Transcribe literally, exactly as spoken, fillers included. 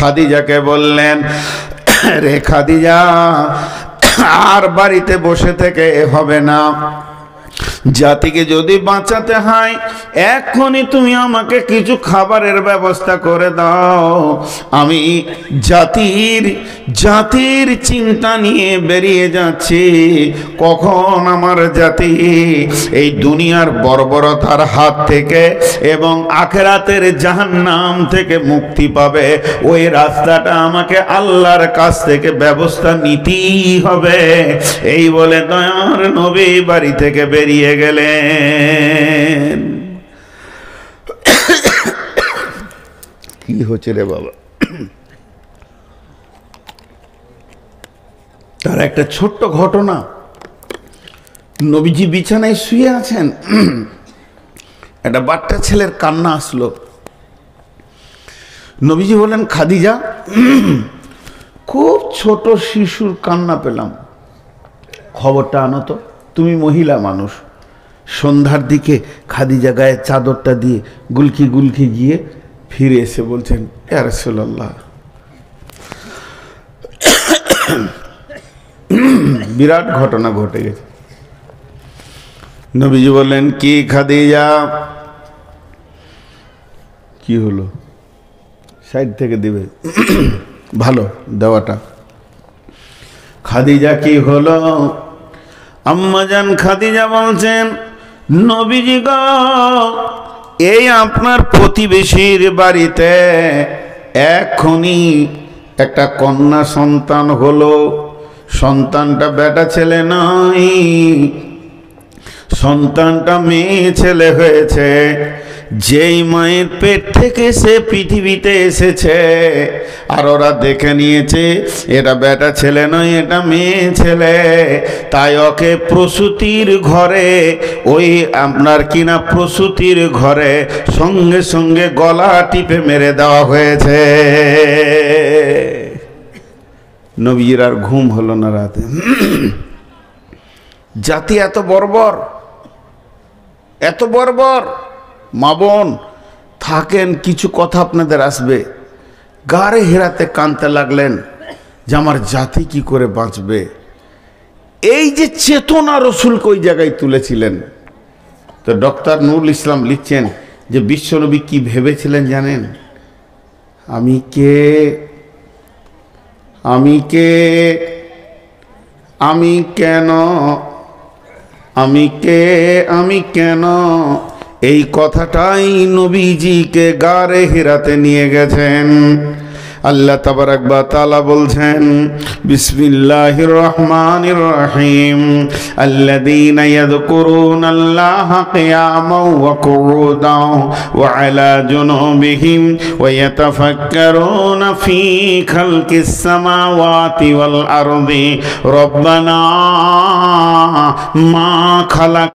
খাদিজাকে বললেন, রে খাদিজা, আর বাড়িতে বসে থেকে হবে না, জাতিকে যদি বাঁচাতে হয় এখনই তুমি আমাকে কিছু খাবারের ব্যবস্থা করে দাও। আমি জাতির জাতির চিন্তা নিয়ে বেরিয়ে যাচ্ছি, কখন আমার জাতি এই দুনিয়ার বর্বরতার হাত থেকে এবং আখিরাতের জাহান্নাম থেকে মুক্তি পাবে, ওই রাস্তাটা আমাকে আল্লাহর কাছ থেকে ব্যবস্থা নিতেই হবে। এই বলে দয়ার নবী বাড়ি থেকে বেরিয়ে গেলেন। কি হচ্ছে রে বাবা? তার একটা ছোট্ট ঘটনা, নবীজি বিছানায় শুয়ে আছেন, একটা বাচ্চা ছেলের কান্না আসলো। নবীজি বলেন, খাদিজা, খুব ছোট শিশুর কান্না পেলাম, খবরটা আনো তো। তুমি মহিলা মানুষ। সন্ধ্যার দিকে খাদিজা গায়ে চাদরটা দিয়ে গুলকি গুলকি গিয়ে ফিরে এসে বলছেন, ইয়া রাসূলুল্লাহ, বিরাট ঘটনা ঘটে গেছে। নবীজি বললেন, কি খাদিজা, কি হলো? সাইড থেকে দিবে, ভালো দেওয়াটা। খাদিজা, কি হলো? আম্মাজান খাদিজা বলছেন, নবীজি গো, এই আপনার প্রতিবেশীর বাড়িতে এখনই একটা কন্যা সন্তান হলো। সন্তানটা বেটা ছেলে নয়, সন্তানটা মেয়ে ছেলে হয়েছে। যেই মায়ের পেট থেকে সে পৃথিবীতে এসেছে, আর ওরা দেখে নিয়েছে এটা বেটা ছেলে নয়, এটা মেয়ে ছেলে। তাই ওকে প্রসূতির ঘরে, ওই আপনার কিনা প্রসূতির ঘরে সঙ্গে সঙ্গে গলা টিপে মেরে দেওয়া হয়েছে। নবীর আর ঘুম হলো না রাতে। জাতি এত বর্বর, এত বর্বর। মা বোন থাকেন, কিছু কথা আপনাদের আসবে। গাড়ে হেরাতে কানতে লাগলেন যে আমার জাতি কি করে বাঁচবে। এই যে চেতনা রসুল কই জায়গায় তুলেছিলেন। তো ডক্টর নুরুল ইসলাম লিখছেন যে বিশ্বনবী কি ভেবেছিলেন জানেন? আমি কে, আমি কে, আমি কেন, আমি কে, আমি কেন, এই কথাটাই নবীজিকে গারে হিরাতে নিয়ে গেছেন। আল্লাহ তাবারাক ওয়া তাআলা বলছেন, বিসমিল্লাহির রহমানির রহিম, আল্লাযীনা ইয়াযকুরুনাল্লাহা কিয়ামান ওয়া কুউদান ওয়া আলা জুনুবিহিম ওয়া ইয়াতাফাক্কারুনা ফী খালকিস সামাওয়াতি ওয়াল আরদি রব্বানা মা খালাক